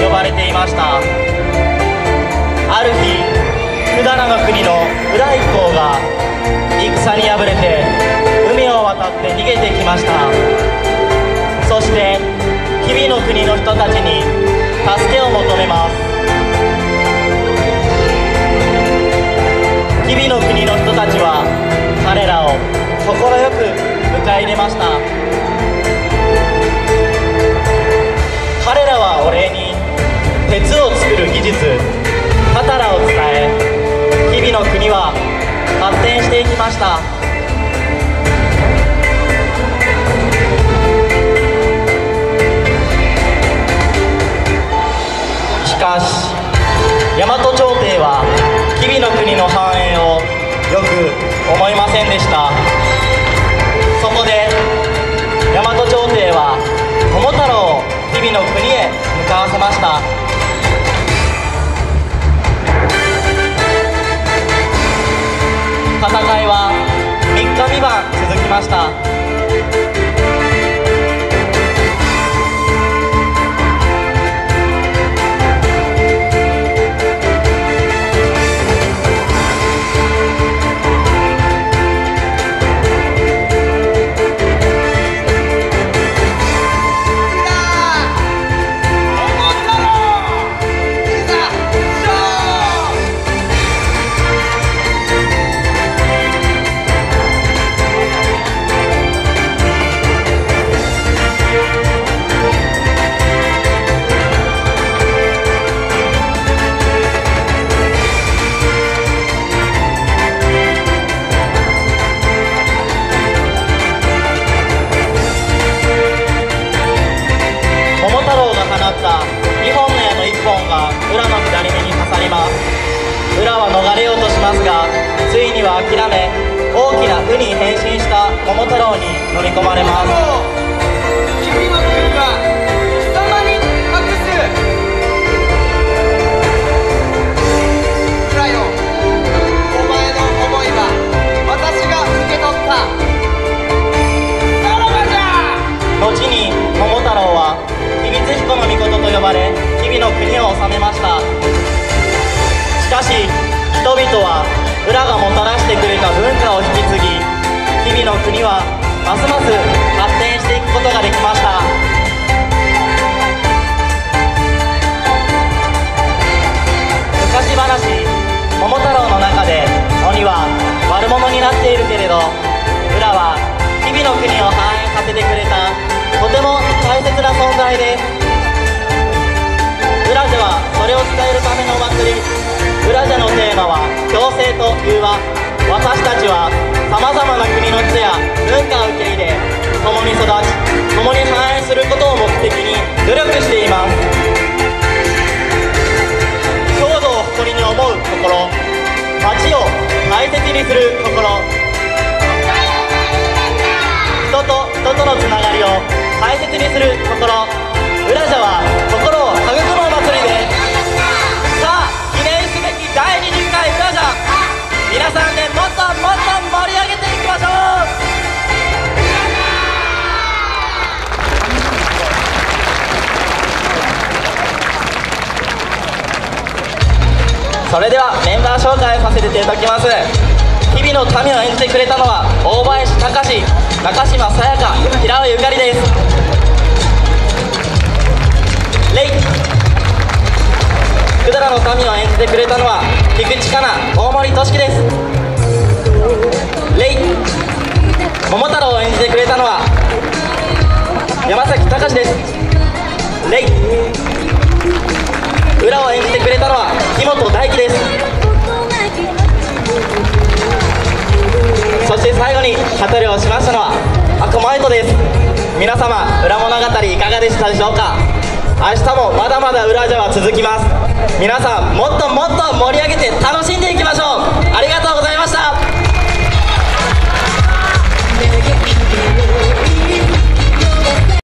呼ばれていました。ある日、百済の国の裏一行が戦に敗れて海を渡って逃げてきました。そして吉備の国の人たちに助けを求めます。吉備の国の人たちは彼らを快く迎え入れました。彼らはお礼に鉄を作る技術タタラを伝え、吉備の国は発展していきました。しかし大和朝廷は吉備の国の繁栄をよく思いませんでした。そこで大和朝廷は桃太郎を吉備の国へ向かわせました。戦いは3日3晩続きました。裏は逃れようとしますが、ついには諦め大きな鵜に変身した桃太郎に乗り込まれます。 君の国は貴様に託す。裏よ、お前の思いは私が受け取った。さらばじゃ。 後に桃太郎は秘密彦の御事と呼ばれ吉備の国を治めました。しかし人々は裏がもたらしてくれた文化を引き継ぎ、吉備の国はますます発展していくことができました。昔話桃太郎の中で鬼は悪者になっているけれど、裏は吉備の国を繁栄させてくれたとても大切な存在です。裏ではそれを伝えるためのお祭り、裏じゃのテーマは共生と融和。私たちはさまざまな国の人や文化を受け入れ、共に育ち共に繁栄することを目的に努力しています。郷土を誇りに思う心、町を大切にする心、人と人とのつながりを大切にする心、裏じゃは心を育むお祭りです。さあ、記念すべき第20回裏じゃ、皆さんでもっともっと盛り上げていきましょう。それではメンバー紹介させていただきます。日々の民を演じてくれたのは大林隆、中島さやか、平尾ゆかりです。レイ。百済の民を演じてくれたのは菊池香奈、大森俊樹です。レイ。桃太郎を演じてくれたのは山崎隆です。レイ。裏を演じてくれたのは木本大輝です。そして最後に語りをしましたのは赤間愛斗です。皆様、裏物語いかがでしたでしょうか。明日もまだまだ裏じゃは続きます。皆さん、もっともっと盛り上げて楽しんでいきましょう。